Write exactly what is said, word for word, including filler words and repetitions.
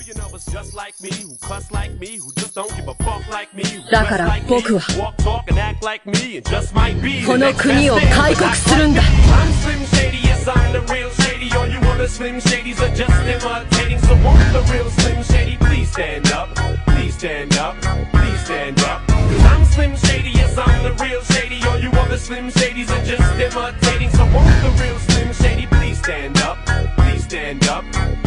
だから僕はこの国を開国するんだ。 I'm the real shady, all you other Slim Shadys are just imitating. So won't the real Slim Shady please stand up, please stand up, please stand up. Cause I'm Slim Shady, yes I'm the real shady, all you other Slim Shadys are just imitating. So won't the real Slim Shady please stand up, please stand up.